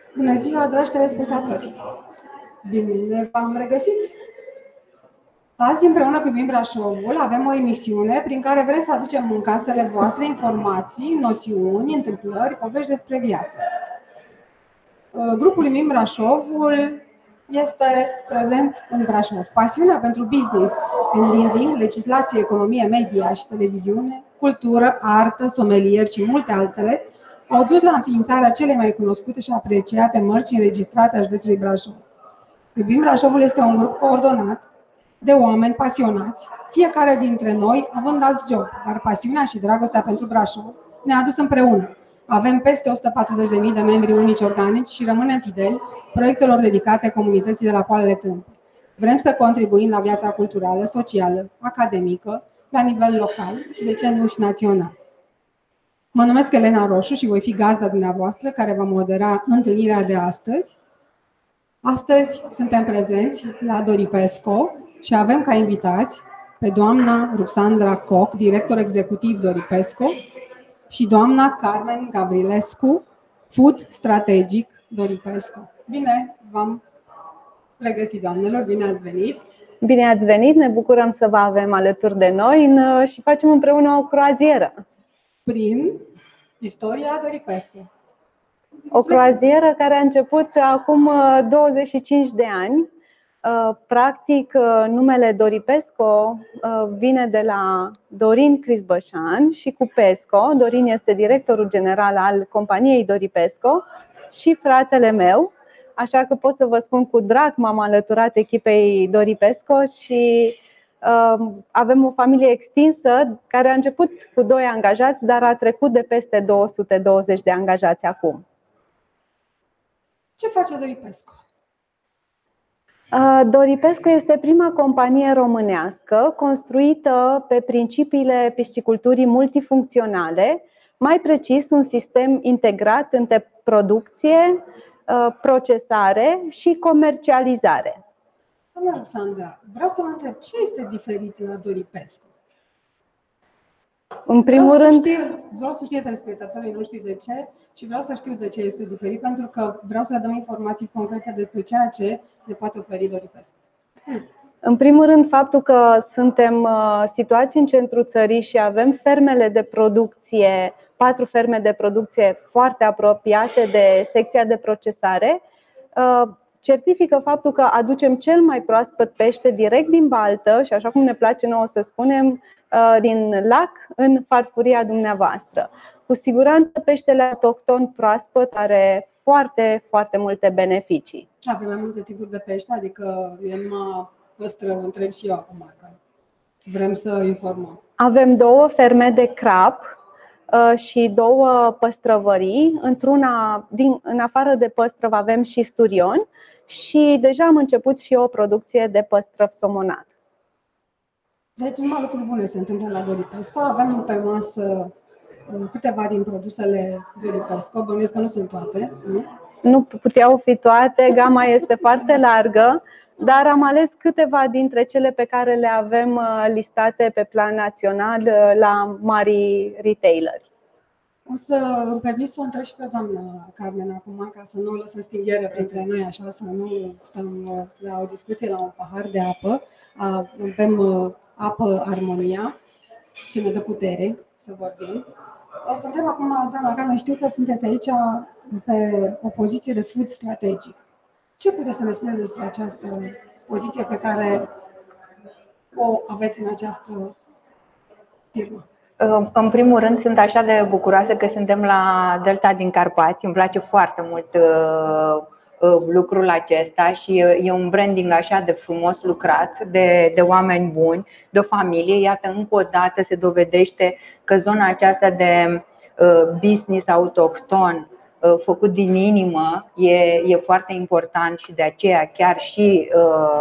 Bună ziua, dragi telespectatori! Bine v-am regăsit! Azi, împreună cu Iubim Brașovul, avem o emisiune prin care vrem să aducem în casele voastre informații, noțiuni, întâmplări, povești despre viață. Grupul Iubim Brașovul este prezent în Brașov. Pasiunea pentru business and living, legislație, economie, media și televiziune, cultură, artă, somelier și multe altele au dus la înființarea celei mai cunoscute și apreciate mărci înregistrate a județului Brașov. Iubim Brașovul este un grup coordonat de oameni pasionați, fiecare dintre noi având alt job, dar pasiunea și dragostea pentru Brașov ne-a adus împreună. Avem peste 140.000 de membri unici organici și rămânem fideli proiectelor dedicate comunității de la Poalele Tâmpe. Vrem să contribuim la viața culturală, socială, academică, la nivel local și, de ce nu, și național. Mă numesc Elena Roșu și voi fi gazda dumneavoastră care va modera întâlnirea de astăzi. Astăzi suntem prezenți la Doripesco și avem ca invitați pe doamna Ruxandra Coc, director executiv Doripesco, și doamna Carmen Gavrilescu, Food Strategic Doripesco. Bine v-am regăsit, doamnelor, bine ați venit! Bine ați venit, ne bucurăm să vă avem alături de noi și facem împreună o croazieră. Prin istoria Doripesco. O croazieră care a început acum 25 de ani. Practic, numele Doripesco vine de la Dorin Crisbășan și cu Pesco. Dorin este directorul general al companiei Doripesco și fratele meu. Așa că pot să vă spun cu drag, m-am alăturat echipei Doripesco și avem o familie extinsă care a început cu 2 angajați, dar a trecut de peste 220 de angajați acum. Ce face Doripesco? Doripesco este prima companie românească construită pe principiile pisciculturii multifuncționale, mai precis un sistem integrat între producție, procesare și comercializare. Doamna Ruxandra, vreau să vă întreb, ce este diferit la Doripesco? În primul rând, vreau să știe telespectatorii noștri de ce și vreau să știu de ce este diferit, pentru că vreau să le dăm informații concrete despre ceea ce ne poate oferi Doripesco. În primul rând, faptul că suntem situați în centrul țării și avem fermele de producție, 4 ferme de producție foarte apropiate de secția de procesare, certifică faptul că aducem cel mai proaspăt pește direct din baltă și, așa cum ne place nouă să spunem, din lac în farfuria dumneavoastră. Cu siguranță peștele autohton proaspăt are foarte, foarte multe beneficii. Avem mai multe tipuri de pește, adică e numai păstră, întreb și eu acum, că vrem să informăm. Avem 2 ferme de crab și 2 păstrăvării. În afară de păstrăv avem și sturion și deja am început și o producție de păstrăv somonat. Deci numai lucruri bune se întâmplă la Doripesco. Avem pe masă câteva din produsele Doripesco, bănuiesc că nu sunt toate, nu? Nu puteau fi toate, gama este foarte largă, dar am ales câteva dintre cele pe care le avem listate pe plan național la mari retaileri. O să îmi permit să o întreb și pe doamna Carmen acum, ca să nu o lăsăm stingheră printre noi, așa, să nu stăm la o discuție la un pahar de apă. Avem apă Armonia, ce ne dă putere să vorbim. O să întreb acum, doamna Carmen, știu că sunteți aici pe o poziție de food strategic. Ce puteți să ne spuneți despre această poziție pe care o aveți în această firmă? În primul rând, sunt așa de bucuroasă că suntem la Delta din Carpați. Îmi place foarte mult lucrul acesta și e un branding așa de frumos lucrat, de oameni buni, de o familie. Iată, încă o dată se dovedește că zona aceasta de business autohton făcut din inimă e foarte important și de aceea chiar și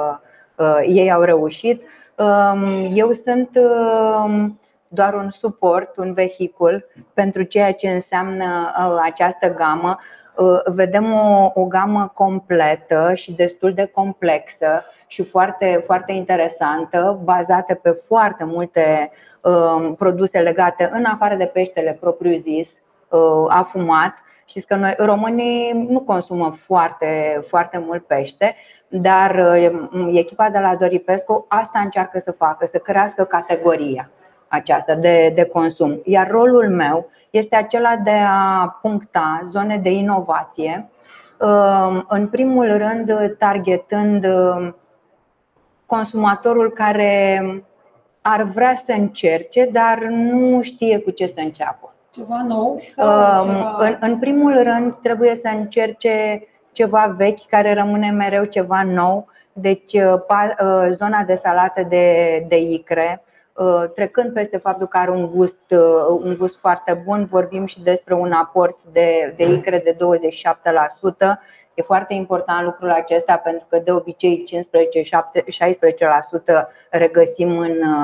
ei au reușit. Eu sunt doar un suport, un vehicul pentru ceea ce înseamnă această gamă. Vedem o gamă completă și destul de complexă și foarte, foarte interesantă, bazată pe foarte multe produse legate, în afară de peștele propriu-zis, afumat, Știți că noi românii nu consumă foarte mult pește, dar echipa de la Doripescu asta încearcă să facă, să crească categoria aceasta de consum. Iar rolul meu este acela de a puncta zone de inovație, în primul rând targetând consumatorul care ar vrea să încerce, dar nu știe cu ce să înceapă. Ceva nou? Sau ceva... În primul rând trebuie să încerce ceva vechi care rămâne mereu ceva nou. Deci zona de salată de icre, trecând peste faptul că are un gust foarte bun, vorbim și despre un aport de icre de 27%. E foarte important lucrul acesta pentru că de obicei 15-16% regăsim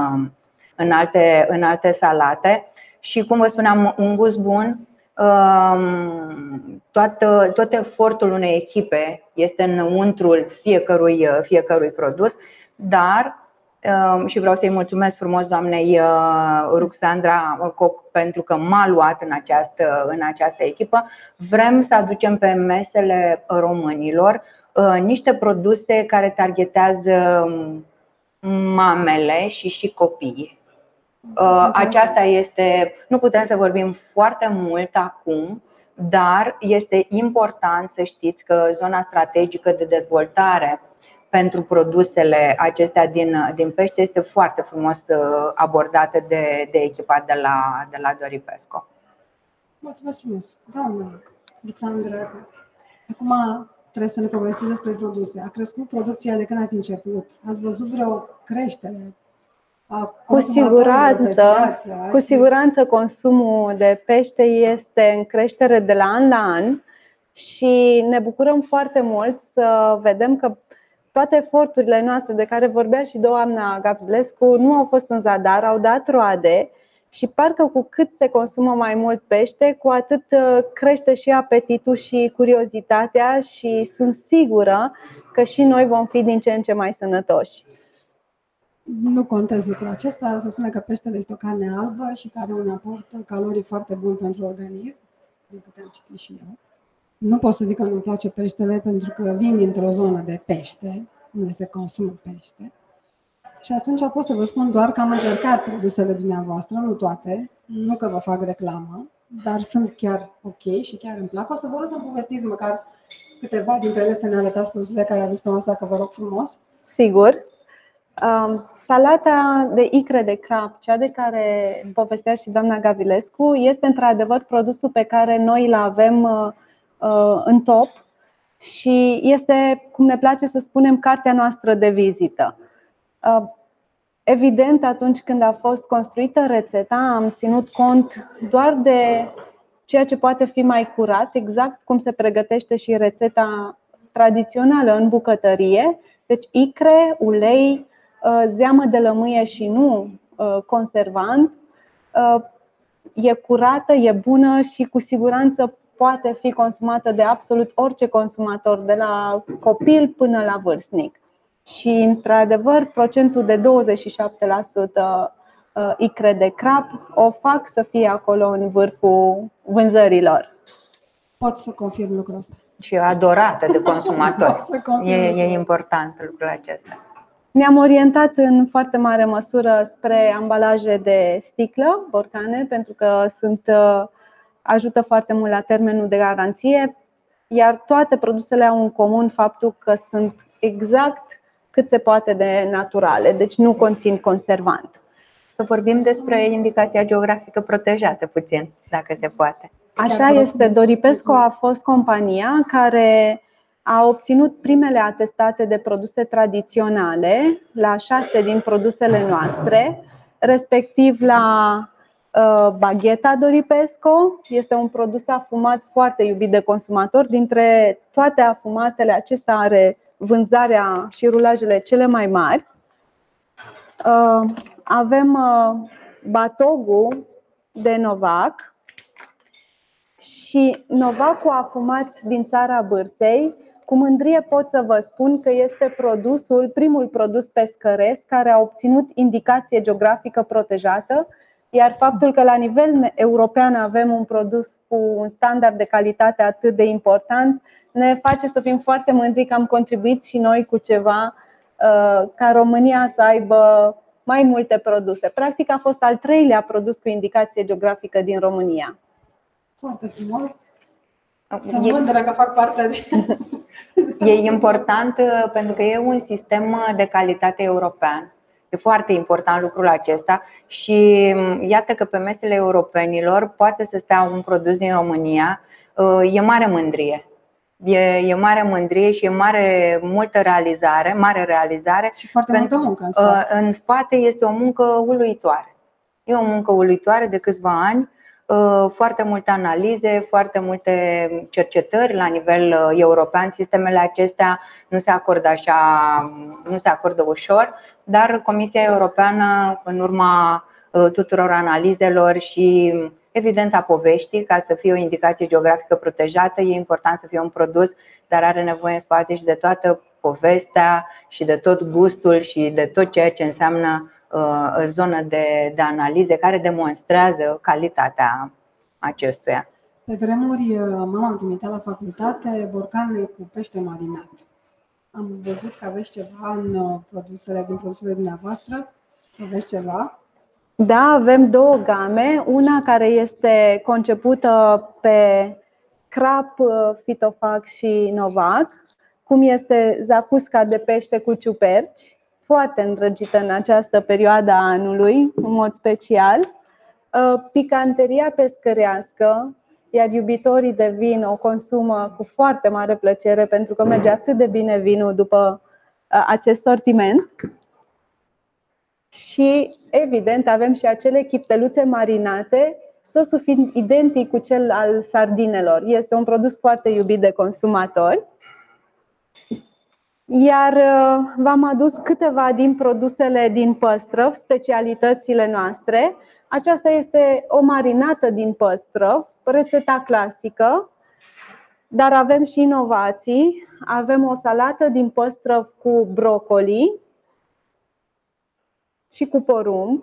în alte salate. Și cum vă spuneam, un gust bun. Tot efortul unei echipe este înăuntrul fiecărui produs, dar și vreau să-i mulțumesc frumos doamnei Ruxandra Coc pentru că m-a luat în această echipă. Vrem să aducem pe mesele românilor niște produse care targetează mamele și copiii. Aceasta este, nu putem să vorbim foarte mult acum, dar este important să știți că zona strategică de dezvoltare pentru produsele acestea din pește este foarte frumos abordată de echipa de la Doripescu. Mulțumesc frumos, doamna Ruxandra. Acum trebuie să ne povestiți despre produse. A crescut producția de când ați început? Ați văzut vreo creștere? Cu siguranță consumul de pește este în creștere de la an și ne bucurăm foarte mult să vedem că toate eforturile noastre de care vorbea și doamna Gavilescu nu au fost în zadar, au dat roade și parcă cu cât se consumă mai mult pește, cu atât crește și apetitul și curiozitatea și sunt sigură că și noi vom fi din ce în ce mai sănătoși. Nu contez lucrul acesta, se spune că peștele este o carne albă și care are un aport calorii foarte bun pentru organism, din câte am citit și eu. Nu pot să zic că nu-mi place peștele pentru că vin dintr-o zonă de pește, unde se consumă pește. Și atunci pot să vă spun doar că am încercat produsele dumneavoastră, nu toate, nu că vă fac reclamă, dar sunt chiar ok și chiar îmi plac. O să vă rog să-mi povestiți măcar câteva dintre ele, să ne arătați produsele care aveți pe masă, că vă rog frumos. Sigur. Salata de icre de crab, cea de care povestea și doamna Gavilescu, este într-adevăr produsul pe care noi îl avem în top și este, cum ne place să spunem, cartea noastră de vizită. Evident, atunci când a fost construită rețeta, am ținut cont doar de ceea ce poate fi mai curat, exact cum se pregătește și rețeta tradițională în bucătărie. Deci icre, ulei, zeamă de lămâie și nu conservant. E curată, e bună și cu siguranță poate fi consumată de absolut orice consumator, de la copil până la vârstnic. Și, într-adevăr, procentul de 27% icre de crab o fac să fie acolo în vârful vânzărilor. Pot să confirm lucrul ăsta. Și adorată de consumatori. E important lucrul acesta. Ne-am orientat în foarte mare măsură spre ambalaje de sticlă, borcane, pentru că ajută foarte mult la termenul de garanție, iar toate produsele au în comun faptul că sunt exact cât se poate de naturale, deci nu conțin conservant. Să vorbim despre indicația geografică protejată puțin, dacă se poate. Așa este, Doripescu a fost compania care a obținut primele atestate de produse tradiționale la 6 din produsele noastre, respectiv la bagheta Doripescu. Este un produs afumat foarte iubit de consumatori. Dintre toate afumatele, acesta are vânzarea și rulajele cele mai mari. Avem batogul de Novac și Novacul afumat din țara Bârsei. Cu mândrie pot să vă spun că este primul produs pescăresc care a obținut indicație geografică protejată. Iar faptul că la nivel european avem un produs cu un standard de calitate atât de important ne face să fim foarte mândri că am contribuit și noi cu ceva ca România să aibă mai multe produse. Practic a fost al 3-lea produs cu indicație geografică din România. Foarte frumos. Sunt mândră că fac parte de... E important pentru că e un sistem de calitate european. E foarte important lucrul acesta și iată că pe mesele europenilor poate să stea un produs din România. E mare mândrie. E mare mândrie și e multă realizare. Și foarte multă muncă în spate. În spate este o muncă uluitoare. E o muncă uluitoare de câțiva ani. Foarte multe analize, foarte multe cercetări la nivel european. Sistemele acestea nu se acordă ușor, dar Comisia Europeană, în urma tuturor analizelor și evident a poveștii, ca să fie o indicație geografică protejată, e important să fie un produs, dar are nevoie în spate și de toată povestea și de tot gustul și de tot ceea ce înseamnă zonă de analize care demonstrează calitatea acestuia. Pe vremuri, mama îmi trimitea la facultate borcane cu pește marinat. Am văzut că aveți ceva din produsele dumneavoastră. Aveți ceva? Da, avem 2 game. Una care este concepută pe crap, fitofac și novac, cum este zacusca de pește cu ciuperci, foarte îndrăgită în această perioadă a anului, în mod special. Picanteria pescărească, iar iubitorii de vin o consumă cu foarte mare plăcere pentru că merge atât de bine vinul după acest sortiment. Și evident avem și acele chifteluțe marinate, sosul fiind identic cu cel al sardinelor. Este un produs foarte iubit de consumatori. Iar v-am adus câteva din produsele din păstrăv, specialitățile noastre. Aceasta este o marinată din păstrăv, rețeta clasică, dar avem și inovații. Avem o salată din păstrăv cu brocoli și cu porumb.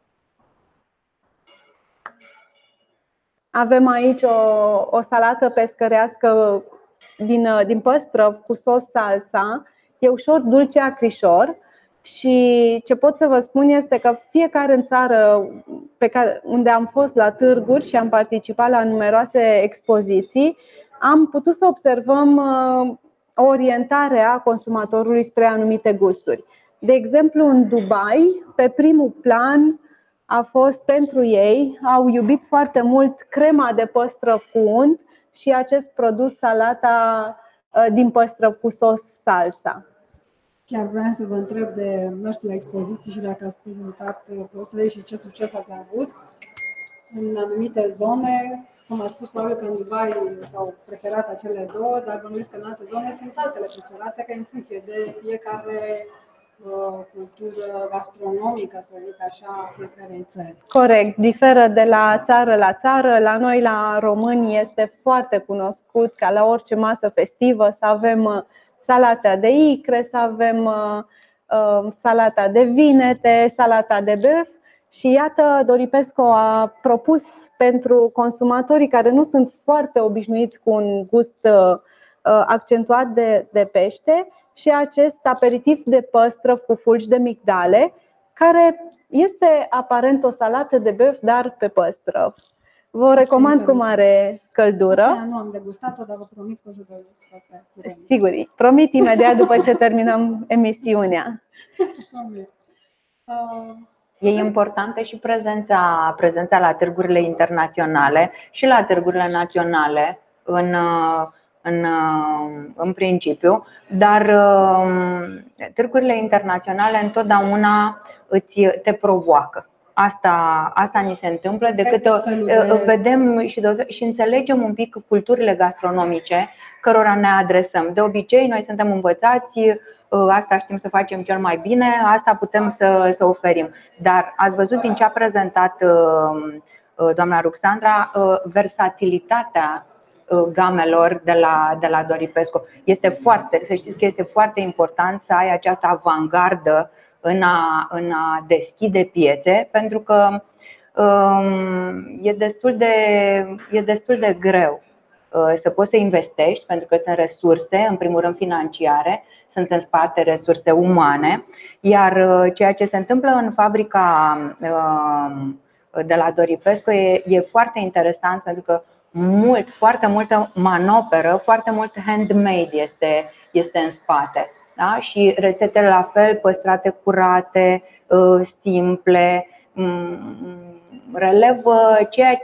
Avem aici o salată pescărească din păstrăv cu sos salsa. E ușor dulce acrișor. Și ce pot să vă spun este că fiecare în țară unde am fost la târguri și am participat la numeroase expoziții, am putut să observăm o orientare a consumatorului spre anumite gusturi. De exemplu, în Dubai, pe primul plan a fost pentru ei, au iubit foarte mult crema de păstrăv cu unt și acest produs, salata din păstrăv cu sos salsa. Chiar vreau să vă întreb de mers la expoziții și dacă ați prezentat produsele și ce succes ați avut în anumite zone. Cum am spus, probabil că în Dubai s-au preferat acele 2, dar bănuiesc că în alte zone sunt altele preferate, că în funcție de fiecare cultură gastronomică, să zic așa, fiecarei țări. Corect, diferă de la țară la țară. La noi, la români, este foarte cunoscut ca la orice masă festivă să avem salata de icre, să avem salata de vinete, salata de băf. Și iată, Doripescu a propus pentru consumatorii care nu sunt foarte obișnuiți cu un gust accentuat de pește și acest aperitiv de păstrăv cu fulgi de migdale, care este aparent o salată de băf, dar pe păstrăv. Vă recomand cu mare căldură. Aceea nu am degustat-o, dar vă promit că o să degust. Sigur, promit imediat după ce terminăm emisiunea. E importantă și prezența la târgurile internaționale și la târgurile naționale în principiu, dar târgurile internaționale întotdeauna te provoacă. Asta ni se întâmplă de câte vedem și înțelegem un pic culturile gastronomice cărora ne adresăm. De obicei, noi suntem învățați, asta știm să facem cel mai bine, asta putem să oferim. Dar ați văzut din ce a prezentat doamna Ruxandra, versatilitatea gamelor de la Doripescu. Să știți că este foarte important să ai această avangardă în a deschide piețe, pentru că e destul de greu să poți să investești, pentru că sunt resurse, în primul rând financiare, sunt în spate resurse umane. Iar ceea ce se întâmplă în fabrica de la Doripescu e foarte interesant, pentru că foarte multă manoperă, foarte mult handmade este în spate, da? Și rețetele la fel, păstrate curate, simple. Relevă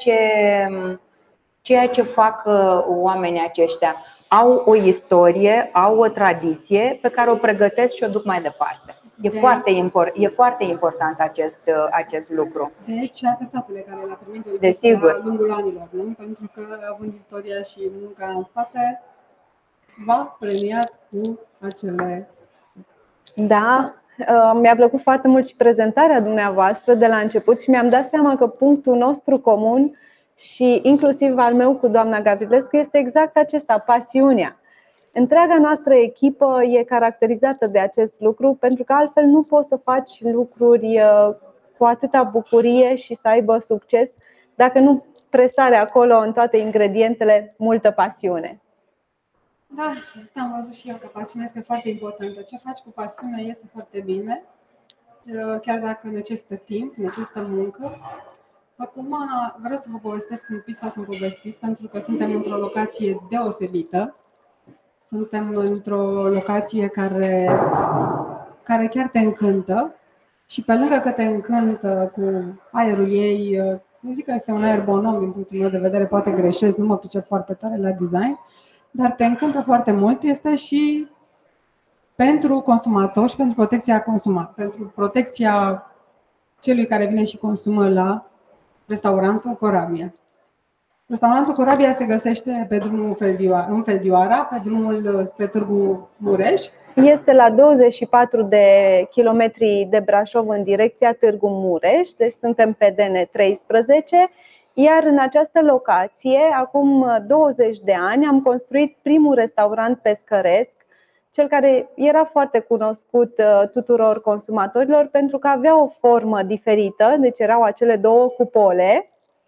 ceea ce fac oamenii aceștia. Au o istorie, au o tradiție pe care o pregătesc și o duc mai departe. E foarte important acest lucru. Deci, atestatele care le-a primit Desigur. la lungul anilor, nu? Pentru că, având istoria și munca în spate, v-a premiat cu acele... Da, mi-a plăcut foarte mult și prezentarea dumneavoastră de la început și mi-am dat seama că punctul nostru comun și inclusiv al meu cu doamna Gavrilescu este exact acesta, pasiunea. Întreaga noastră echipă e caracterizată de acest lucru, pentru că altfel nu poți să faci lucruri cu atâta bucurie și să aibă succes dacă nu presare acolo în toate ingredientele multă pasiune. Da, asta am văzut și eu, că pasiunea este foarte importantă. Ce faci cu pasiune iese foarte bine, chiar dacă necesită timp, necesită muncă. Acum vreau să vă povestesc un pic, sau să-mi povestiți, pentru că suntem într-o locație deosebită. Suntem într-o locație care chiar te încântă și pe lângă că te încântă cu aerul ei, eu zic că este un aer bonom din punctul meu de vedere, poate greșesc, nu mă pricep foarte tare la design, dar te încântă foarte mult, este și pentru consumator și pentru pentru protecția celui care vine și consumă la restaurantul Corabia. Restaurantul Corabia se găsește pe drumul în Feldioara, pe drumul spre Târgu Mureș. Este la 24 de kilometri de Brașov în direcția Târgu Mureș, deci suntem pe DN13. Iar în această locație, acum 20 de ani, am construit primul restaurant pescăresc, cel care era foarte cunoscut tuturor consumatorilor pentru că avea o formă diferită, deci erau acele două cupole,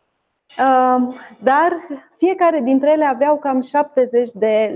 dar fiecare dintre ele aveau cam 70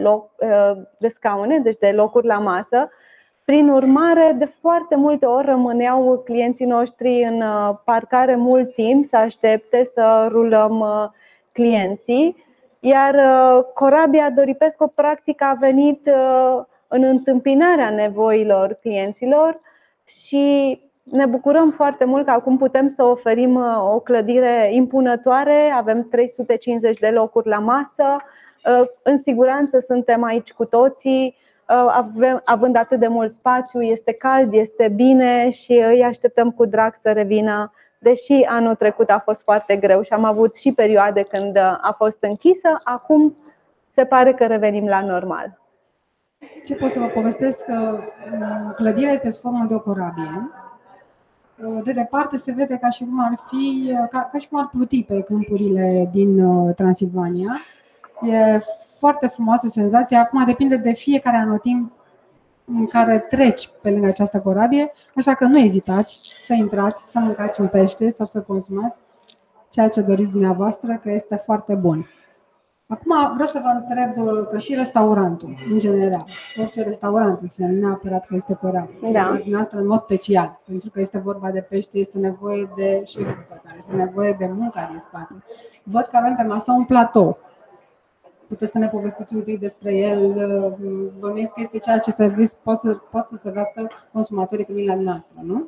de scaune, deci de locuri la masă. Prin urmare, de foarte multe ori rămâneau clienții noștri în parcare mult timp să aștepte să rulăm clienții. Iar Corabia Doripescu practic a venit în întâmpinarea nevoilor clienților și ne bucurăm foarte mult că acum putem să oferim o clădire impunătoare. Avem 350 de locuri la masă, în siguranță suntem aici cu toții. Având atât de mult spațiu, este cald, este bine și îi așteptăm cu drag să revină. Deși anul trecut a fost foarte greu și am avut și perioade când a fost închisă, acum se pare că revenim la normal. Ce pot să vă povestesc? Clădirea este sub formă de o corabie. De departe se vede ca și cum ar fi, ca și cum ar pluti pe câmpurile din Transilvania. E foarte frumoasă senzația. Acum depinde de fiecare anotimp în care treci pe lângă această corabie, așa că nu ezitați să intrați, să mâncați un pește sau să consumați ceea ce doriți dumneavoastră, că este foarte bun. Acum vreau să vă întreb că și restaurantul, în general, orice restaurant, nu neapărat că este corabie, da. Dumneavoastră în mod special, pentru că este vorba de pește, este nevoie de șef bucătar, este nevoie de munca din spate. Văd că avem pe masă un platou. Puteți să ne povestiți un pic despre el? Bănuiesc că este ceea ce serviciu pot să servească consumatorii când vin la noastră, nu?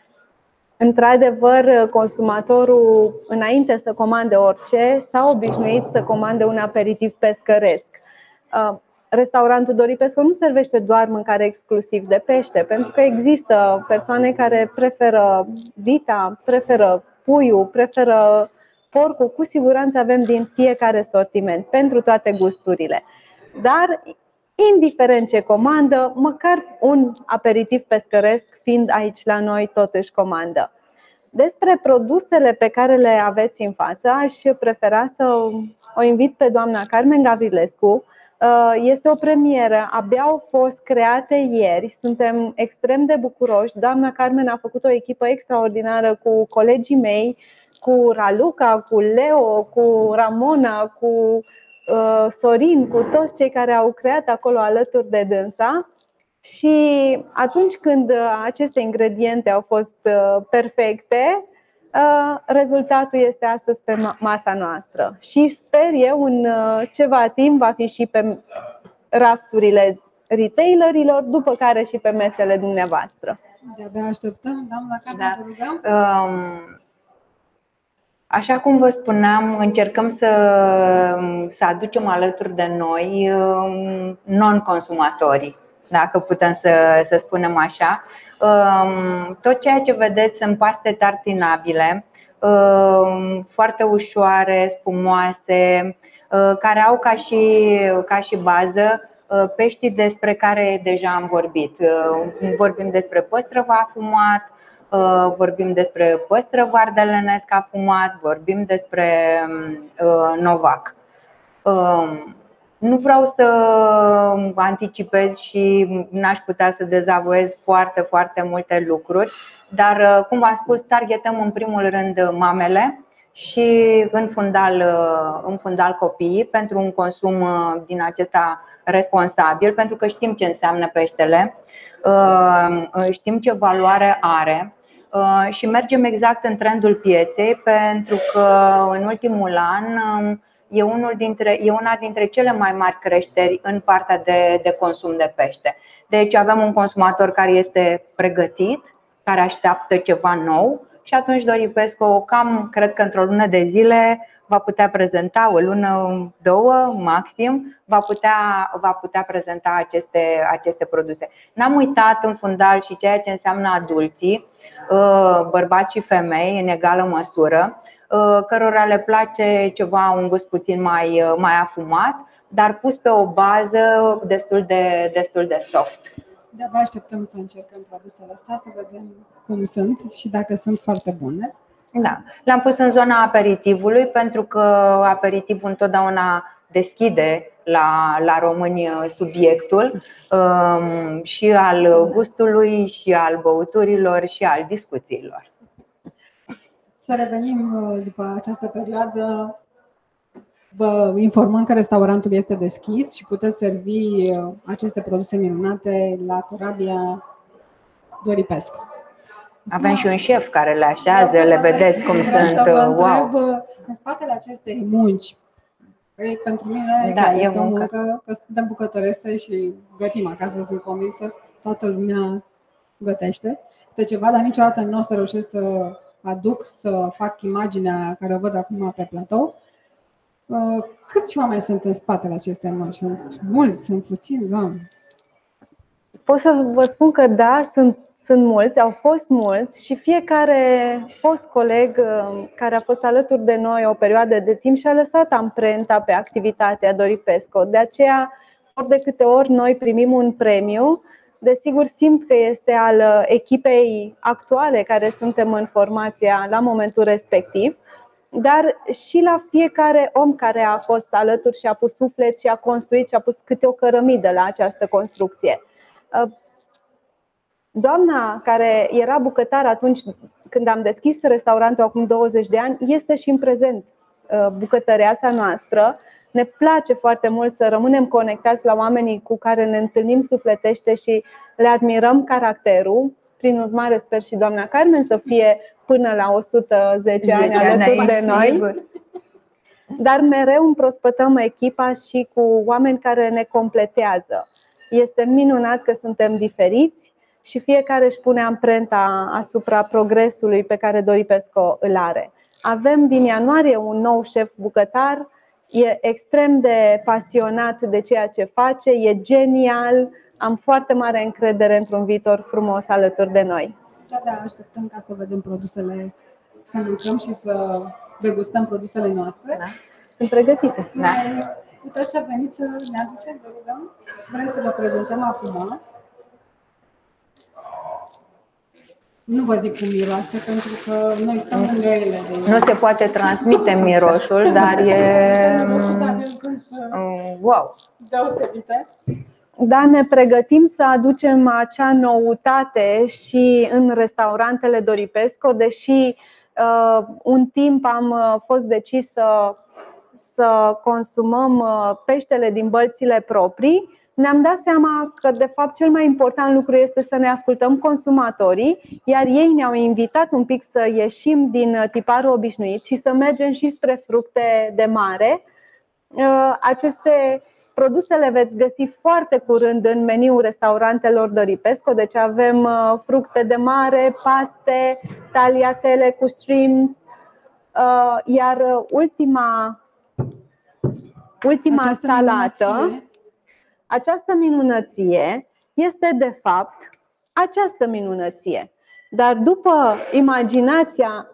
Într-adevăr, consumatorul, înainte să comande orice, s-a obișnuit să comande un aperitiv pescăresc. Restaurantul Doripescu nu servește doar mâncare exclusiv de pește, pentru că există persoane care preferă vita, preferă puiul, preferă porcul. Cu siguranță avem din fiecare sortiment, pentru toate gusturile. Dar, indiferent ce comandă, măcar un aperitiv pescăresc, fiind aici la noi, tot își comandă. Despre produsele pe care le aveți în față, aș prefera să o invit pe doamna Carmen Gavrilescu. Este o premieră, abia au fost create ieri, suntem extrem de bucuroși. Doamna Carmen a făcut o echipă extraordinară cu colegii mei, cu Raluca, cu Leo, cu Ramona, cu Sorin, cu toți cei care au creat acolo alături de dânsa. Și atunci când aceste ingrediente au fost perfecte, rezultatul este astăzi pe masa noastră. Și sper eu în ceva timp va fi și pe rafturile retailerilor, după care și pe mesele dumneavoastră. De-abia așteptăm, doamna Carmen, vă rugăm. Așa cum vă spuneam, încercăm să aducem alături de noi non-consumatorii, dacă putem să spunem așa. Tot ceea ce vedeți sunt paste tartinabile, foarte ușoare, spumoase, care au ca și bază peștii despre care deja am vorbit. Vorbim despre păstrăv afumat, vorbim despre păstrăv ardelenesc afumat, vorbim despre novac. Nu vreau să anticipez și n-aș putea să dezavoiez foarte multe lucruri, dar, cum v-am spus, targetăm în primul rând mamele și în fundal copiii pentru un consum din acesta responsabil, pentru că știm ce înseamnă peștele, știm ce valoare are și mergem exact în trendul pieței, pentru că în ultimul an e una dintre cele mai mari creșteri în partea de consum de pește. Deci avem un consumator care este pregătit, care așteaptă ceva nou și atunci Dori Pesco, cred că într-o lună de zile va putea prezenta, o lună, două maxim, va putea prezenta aceste produse. N-am uitat în fundal și ceea ce înseamnă adulții, bărbați și femei în egală măsură, cărora le place ceva, un gust puțin mai afumat, dar pus pe o bază destul de soft. De-abia așteptăm să încercăm produsele astea, să vedem cum sunt și dacă sunt foarte bune. Da, le-am pus în zona aperitivului, pentru că aperitivul întotdeauna deschide la români subiectul și al gustului, și al băuturilor, și al discuțiilor. Să revenim după această perioadă. Vă informăm că restaurantul este deschis și puteți servi aceste produse minunate la Corabia Dori Pesco. Avem și un șef care le așează, le vedeți cum sunt. Wow! În spatele acestei munci, pentru mine este o muncă, că suntem bucătărese și gătim acasă, sunt convinsă, toată lumea gătește de ceva, dar niciodată nu o să reușesc să aduc, să fac imaginea care o văd acum pe platou. Câți oameni sunt în spatele acestei munci? Sunt mulți, sunt puțini, Doamne? Pot să vă spun că da, sunt mulți, au fost mulți și fiecare fost coleg care a fost alături de noi o perioadă de timp și-a lăsat amprenta pe activitatea Dori Pesco. De aceea, ori de câte ori noi primim un premiu, desigur simt că este al echipei actuale care suntem în formația la momentul respectiv, dar și la fiecare om care a fost alături și a pus suflet și a construit și a pus câte o cărămidă la această construcție. Doamna care era bucătar atunci când am deschis restaurantul acum 20 de ani este și în prezent bucătăreasa noastră. Ne place foarte mult să rămânem conectați la oamenii cu care ne întâlnim sufletește și le admirăm caracterul. Prin urmare, sper și doamna Carmen să fie până la 110 ani alături de noi. Dar mereu împrospătăm echipa și cu oameni care ne completează. Este minunat că suntem diferiți și fiecare își pune amprenta asupra progresului pe care Dori Pesco îl are. Avem din ianuarie un nou șef bucătar, e extrem de pasionat de ceea ce face, e genial. Am foarte mare încredere într-un viitor frumos alături de noi. De-abia așteptăm ca să vedem produsele, să mâncăm și să degustăm produsele noastre. Da. Sunt pregătite. Da. Puteți să veniți să ne aduceți, vă rugăm. Vrem să vă prezentăm acum. Nu vă zic cum miroase, pentru că noi stăm lângă ele. Nu se poate transmite mirosul, dar sunt wow, deosebite. Da, ne pregătim să aducem acea noutate și în restaurantele Dori Pesco, deși Un timp am fost decis să consumăm peștele din bălțile proprii. Ne-am dat seama că de fapt cel mai important lucru este să ne ascultăm consumatorii, iar ei ne-au invitat un pic să ieșim din tiparul obișnuit și să mergem și spre fructe de mare. Aceste produse le veți găsi foarte curând în meniul restaurantelor Doripesco. Deci avem fructe de mare, paste, tagliatelle cu shrimps, iar ultima salată, această minunăție este de fapt această minunăție. Dar după imaginația,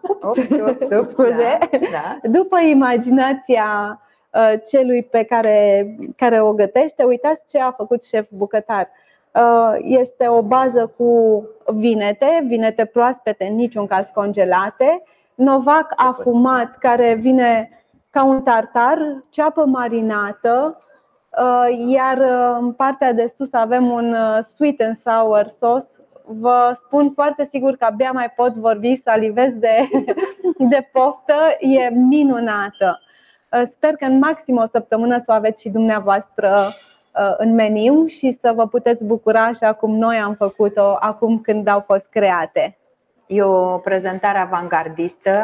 după imaginația celui pe care o gătește, uitați ce a făcut șef bucătar. Este o bază cu vinete proaspete, în niciun caz congelate, novac afumat care vine ca un tartar, ceapă marinată, iar în partea de sus avem un sweet and sour sauce. Vă spun foarte sigur că abia mai pot vorbi, salivez de poftă, e minunată. Sper că în maxim o săptămână să o aveți și dumneavoastră în meniu și să vă puteți bucura așa cum noi am făcut-o acum când au fost create. E o prezentare avangardistă,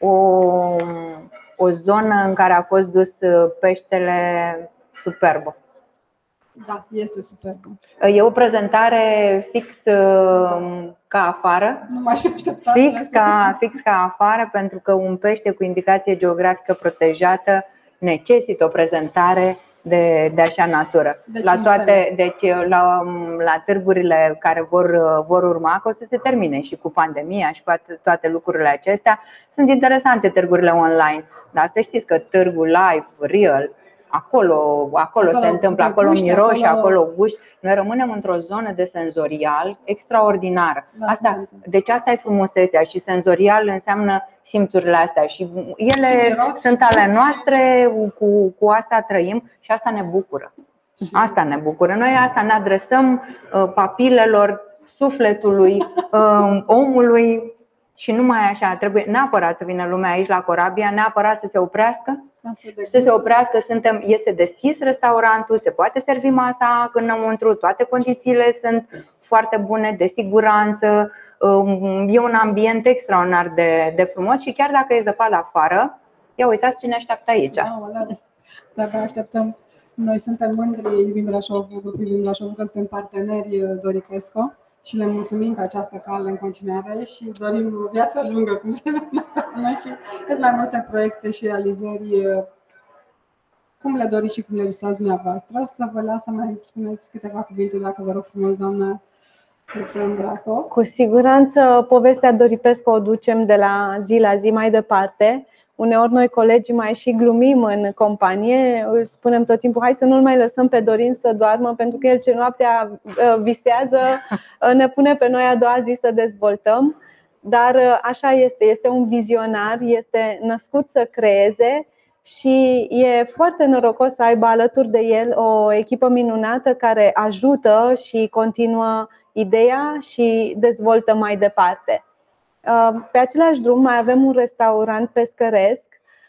o zonă în care a fost dus peștele superbă. Da, este superbă. E o prezentare fix ca afară. Nu m-aș fi așteptat. Fix ca afară, pentru că un pește cu indicație geografică protejată necesită o prezentare de așa natură. La târgurile care vor urma, că o să se termine și cu pandemia și cu toate lucrurile acestea. Sunt interesante târgurile online, dar să știți că târgul live, real, acolo se întâmplă, acolo miroși, acolo guști. Noi rămânem într-o zonă de senzorial extraordinară. Deci asta e frumusețea. Și senzorial înseamnă simțurile astea. Și ele sunt ale noastre, cu asta trăim și asta ne bucură. Asta ne bucură. Noi asta ne adresăm papilelor, sufletului, omului. Și numai așa, trebuie neapărat să vină lumea aici la Corabia, neapărat să se oprească. Este deschis restaurantul, se poate servi masa înăuntru, toate condițiile sunt foarte bune, de siguranță. E un ambient extraordinar de frumos și chiar dacă e zăpadă afară, ia uitați ce ne așteaptă aici. Dacă așteptăm. Noi suntem mândri, iubim Brașov, că suntem parteneri Doripesco. Și le mulțumim pe această cale în continuare și dorim o viață lungă, cum se spune, și cât mai multe proiecte și realizări, cum le doriți și cum le visați dumneavoastră. O să vă las să mai spuneți câteva cuvinte, dacă vă rog frumos, doamnă Ruxandra. Cu siguranță povestea Doripesco o ducem de la zi mai departe. Uneori noi colegii mai și glumim în companie, spunem tot timpul: hai să nu-l mai lăsăm pe Dorin să doarmă, pentru că el ce noaptea visează ne pune pe noi a doua zi să dezvoltăm. Dar așa este un vizionar, este născut să creeze și e foarte norocos să aibă alături de el o echipă minunată care ajută și continuă ideea și dezvoltă mai departe. Pe același drum mai avem un restaurant pescăresc,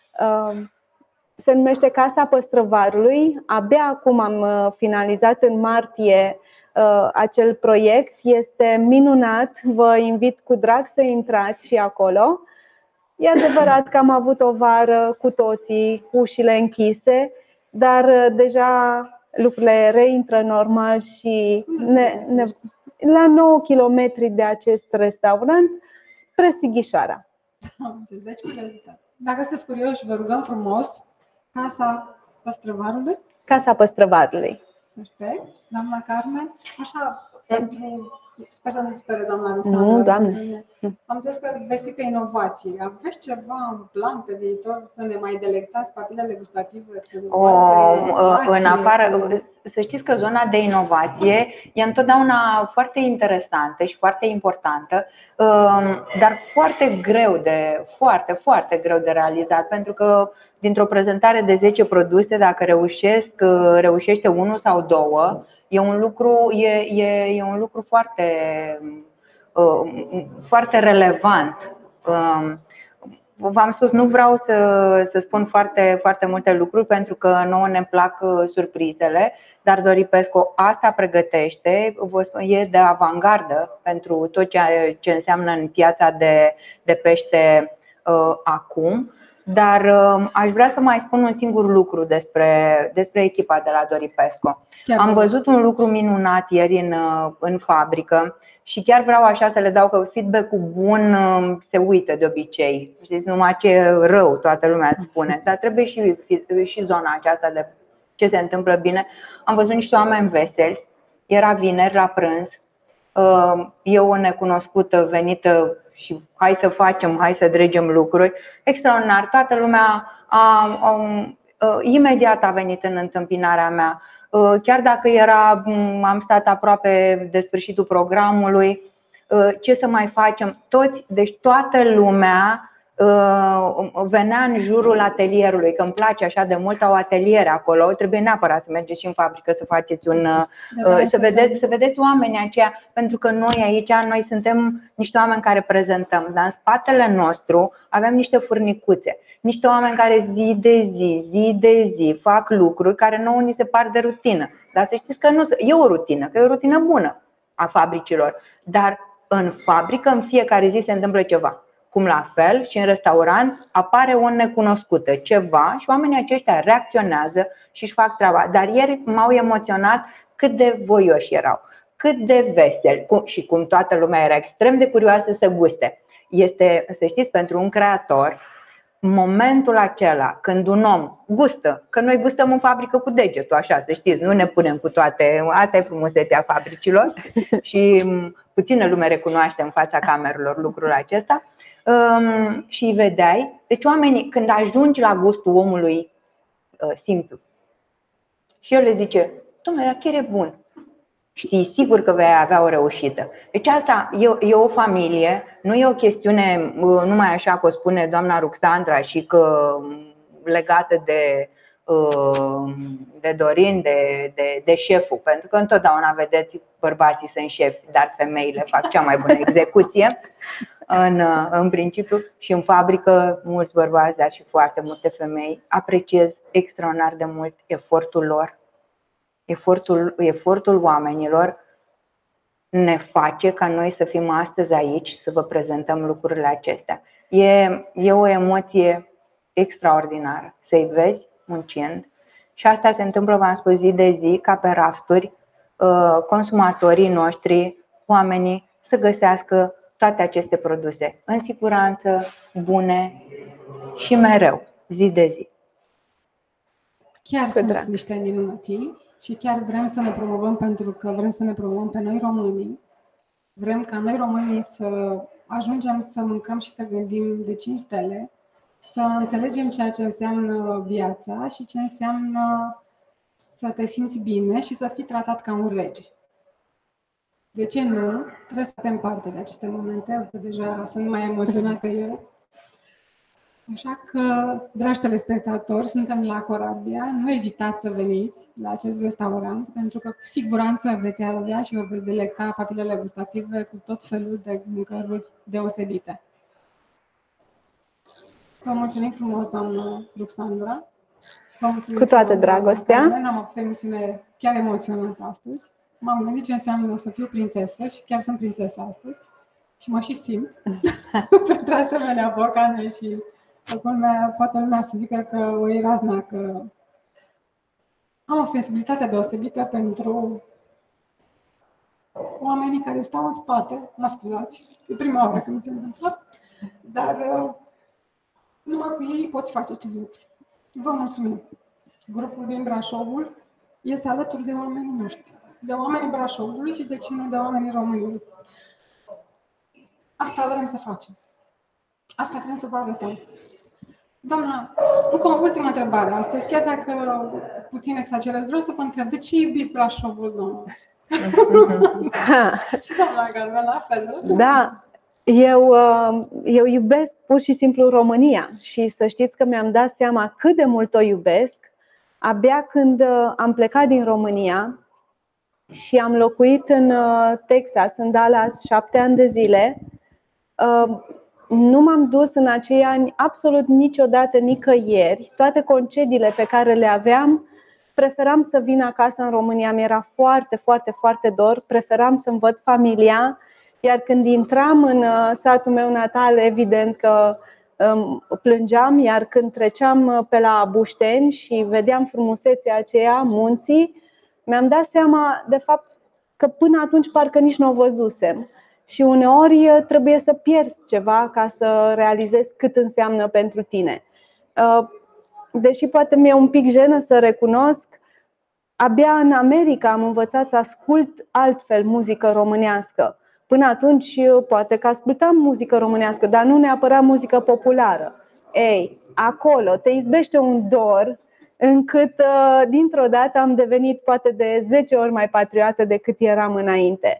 se numește Casa Păstrăvarului. Abia acum am finalizat în martie acel proiect. Este minunat, vă invit cu drag să intrați și acolo. E adevărat că am avut o vară cu toții, cu ușile închise, dar deja lucrurile reintră normal și la 9 km de acest restaurant, spre Sighișoara. Deci, dacă sunteți curioși, vă rugăm frumos, Casa Păstrăvarului. Casa Păstrăvarului. Perfect. Doamna Carmen, așa, sper să nu se supere doamna Ruxandra. Nu, doamne. Am înțeles că veți fi pe inovații. Aveți ceva în plan pe viitor să ne mai delectați papilele gustative? În afară, să știți că zona de inovație e întotdeauna foarte interesantă și foarte importantă, dar foarte greu de realizat, pentru că dintr-o prezentare de 10 produse, dacă reușește unul sau două, e un lucru foarte relevant. v-am spus, nu vreau să spun foarte, foarte multe lucruri pentru că nouă ne plac surprizele, dar Doripesco asta pregătește, vă spun, e de avangardă pentru tot ce înseamnă în piața de pește acum. Dar aș vrea să mai spun un singur lucru despre echipa de la Doripesco. Am văzut un lucru minunat ieri în fabrică și chiar vreau așa să le dau că feedback-ul bun se uită de obicei. Știți, numai ce rău toată lumea îți spune, dar trebuie și zona aceasta de ce se întâmplă bine. Am văzut niște oameni veseli. Era vineri la prânz. Eu o necunoscută venită și hai să facem, hai să dregem lucruri. Extraordinar, toată lumea imediat a venit în întâmpinarea mea. Chiar dacă am stat aproape de sfârșitul programului, ce să mai facem? Deci toată lumea venea în jurul atelierului, că îmi place așa de mult, au ateliere acolo. Trebuie neapărat să mergeți și în fabrică să faceți să vedeți oamenii aceia, pentru că noi suntem niște oameni care prezentăm, dar în spatele nostru avem niște furnicuțe, niște oameni care zi de zi fac lucruri care nouă ni se par de rutină. Dar să știți că nu e o rutină, că e o rutină bună a fabricilor, dar în fabrică în fiecare zi se întâmplă ceva. Cum la fel și în restaurant apare o necunoscută, ceva, și oamenii aceștia reacționează și își fac treaba. Dar ieri m-au emoționat cât de voioși erau, cât de veseli și cum toată lumea era extrem de curioasă să guste. Este, să știți, pentru un creator, momentul acela când un om gustă, că noi gustăm în fabrică cu degetul, așa, să știți, nu ne punem cu toate, asta e frumusețea fabricilor și puțină lume recunoaște în fața camerelor lucrul acesta. Și îi vedeai. Deci oamenii, când ajungi la gustul omului simplu și el le zice: dom'le, dar chiar e bun, știi sigur că vei avea o reușită. Deci asta e o familie, nu e o chestiune numai așa că o spune doamna Ruxandra și că legată de Dorin, de șeful. Pentru că întotdeauna, vedeți, bărbații sunt șefi, dar femeile fac cea mai bună execuție în principiu. Și în fabrică mulți bărbați, dar și foarte multe femei. Apreciez extraordinar de mult efortul lor. Efortul oamenilor ne face ca noi să fim astăzi aici, să vă prezentăm lucrurile acestea. E o emoție extraordinară să-i vezi muncind. Și asta se întâmplă, v-am spus, zi de zi, ca pe rafturi, consumatorii noștri, oamenii, să găsească toate aceste produse în siguranță, bune și mereu, zi de zi. Chiar sunt niște minunății și chiar vrem să ne promovăm, pentru că vrem să ne promovăm pe noi românii. Vrem ca noi românii să ajungem să mâncăm și să gândim de 5 stele, să înțelegem ceea ce înseamnă viața și ce înseamnă să te simți bine și să fii tratat ca un rege. De ce nu? Trebuie să avem parte de aceste momente. Uite, deja sunt mai emoționată eu. Așa că, dragi telespectatori, suntem la Corabia. Nu ezitați să veniți la acest restaurant, pentru că cu siguranță veți avea și vă veți delecta papilele gustative cu tot felul de mâncăruri deosebite. Vă mulțumim frumos, doamnă Ruxandra. Vă mulțumim cu toată dragostea. Noi am avut o emisiune chiar emoționată astăzi. M-am gândit ce înseamnă să fiu prințesă și chiar sunt prințesă astăzi. Și mă și simt printre asemenea bocane și poate lumea să zică că o e razna, că am o sensibilitate deosebită pentru oamenii care stau în spate. Mă scuzați, e prima oară când mi se întâmplă, dar numai cu ei poți face acest lucru. Vă mulțumim! Grupul din Brașovul este alături de oamenii noștri, de oamenii Brașovului și de ce nu de oamenii României. Asta vrem să facem. Asta vrem să vă arătăm. Doamna, încă o ultimă întrebare astăzi, chiar dacă puțin exagerez, vreau să vă întreb, de ce iubiți Brașovul, doamnă? Și doamna Carmen, la fel. Da, eu iubesc pur și simplu România și să știți că mi-am dat seama cât de mult o iubesc abia când am plecat din România și am locuit în Texas, în Dallas, 7 ani de zile. Nu m-am dus în acei ani absolut niciodată nicăieri. Toate concediile pe care le aveam, preferam să vin acasă în România. Mi-era foarte, foarte, foarte dor. Preferam să-mi văd familia. Iar când intram în satul meu natal, evident că plângeam. Iar când treceam pe la Bușteni și vedeam frumusețea aceea, munții, mi-am dat seama, de fapt, că până atunci parcă nici nu o văzusem. Și uneori trebuie să pierzi ceva ca să realizezi cât înseamnă pentru tine. Deși poate mi-e un pic jenă să recunosc, abia în America am învățat să ascult altfel muzică românească. Până atunci poate că ascultam muzică românească, dar nu neapărat muzică populară. Ei, acolo te izbește un dor încât dintr-o dată am devenit poate de 10 ori mai patriotă decât eram înainte.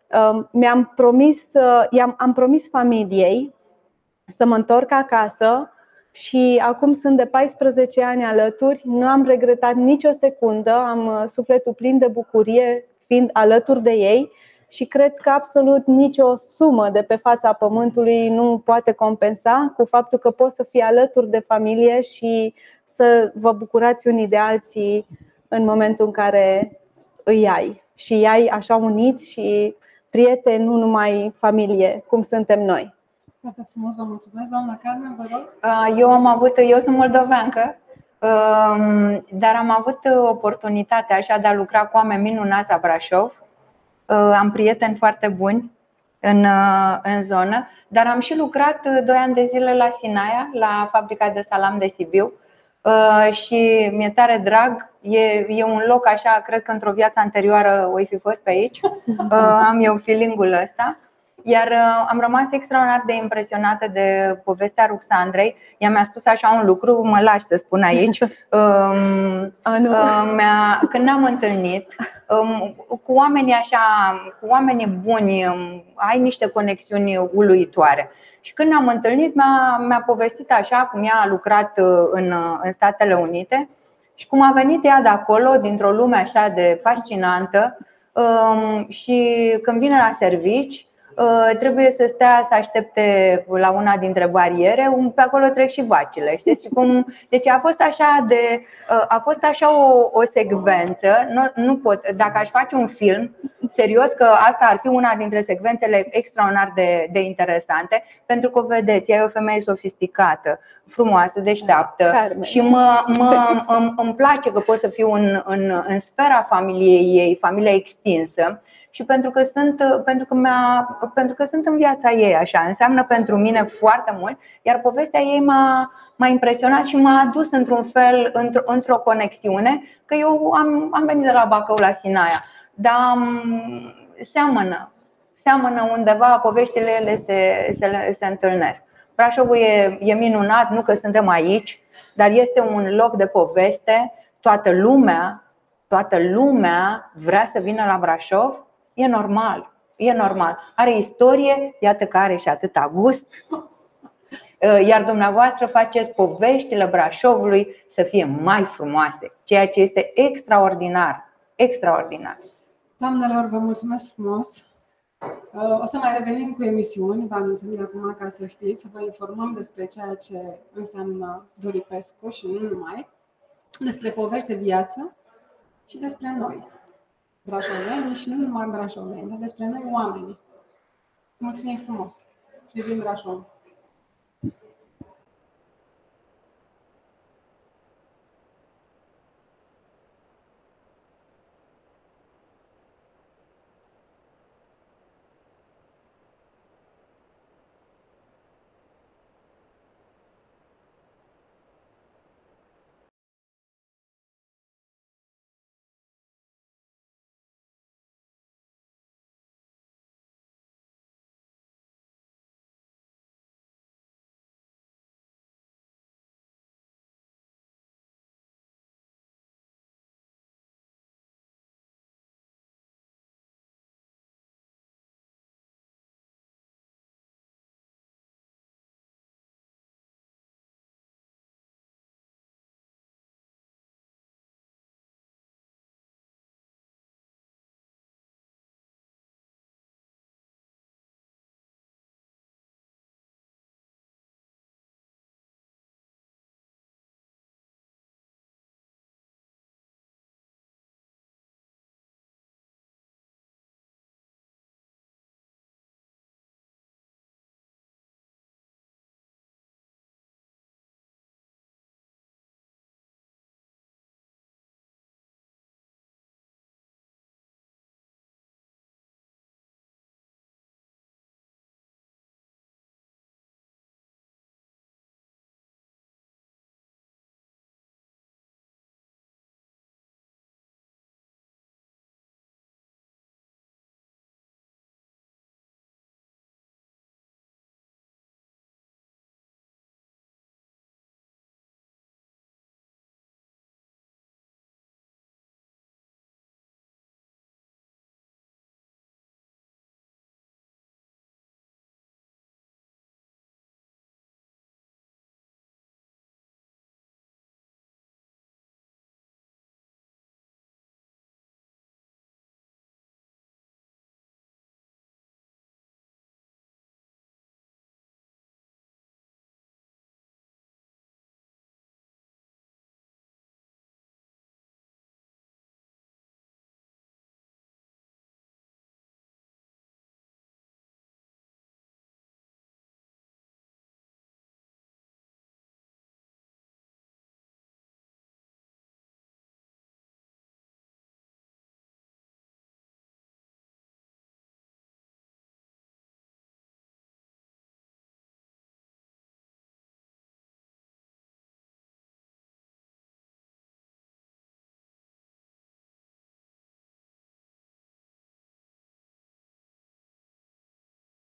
Am promis familiei să mă întorc acasă și acum sunt de 14 ani alături. Nu am regretat nicio secundă, am sufletul plin de bucurie fiind alături de ei și cred că absolut nicio sumă de pe fața pământului nu poate compensa cu faptul că poți să fii alături de familie și să vă bucurați unii de alții în momentul în care îi ai. Și îi ai așa uniți și prieteni, nu numai familie, cum suntem noi. Foarte frumos, vă mulțumesc. Doamna Carmen, vă rog. Eu sunt moldoveancă, dar am avut oportunitatea așa de a lucra cu oameni minunați la Brașov. Am prieteni foarte buni în zonă, dar am și lucrat 2 ani de zile la Sinaia, la fabrica de salam de Sibiu. Și mi-e tare drag, e un loc așa, cred că într-o viață anterioară o fi fost pe aici. Am eu feeling-ul ăsta. Iar am rămas extraordinar de impresionată de povestea Ruxandrei. Ea mi-a spus așa un lucru, mă lași să spun aici. Când ne-am întâlnit cu oamenii așa, cu oamenii buni, ai niște conexiuni uluitoare. Și când ne-am întâlnit, mi-a povestit așa cum ea a lucrat în Statele Unite și cum a venit ea de acolo, dintr-o lume așa de fascinantă. Și când vine la servici, trebuie să stea să aștepte la una dintre bariere. Pe acolo trec și vacile, știți? Deci a fost așa o secvență. Nu pot, dacă aș face un film, serios că asta ar fi una dintre secvențele extraordinar de interesante. Pentru că, vedeți, ea e o femeie sofisticată, frumoasă, deșteaptă. Carmen. Și îmi place că pot să fiu în sfera familiei ei, familia extinsă. Și pentru că sunt în viața ei așa, înseamnă pentru mine foarte mult. Iar povestea ei m-a impresionat și m-a adus într-un fel într-o conexiune. Că eu am venit de la Bacău la Sinaia, dar seamănă undeva, poveștile ele se întâlnesc. Brașovul e minunat, nu că suntem aici, dar este un loc de poveste. Toată lumea vrea să vină la Brașov. E normal. Are istorie, iată că are și atâta gust. Iar dumneavoastră faceți poveștile Brașovului să fie mai frumoase, ceea ce este extraordinar. Doamnelor, vă mulțumesc frumos. O să mai revenim cu emisiuni, vă anunțăm de acum ca să știți, să vă informăm despre ceea ce înseamnă Doripescu și nu numai, despre povești de viață și despre noi, brașoveni și nu numai brașoveni, dar despre noi oamenii. Mulțumim frumos! Privim Brașov!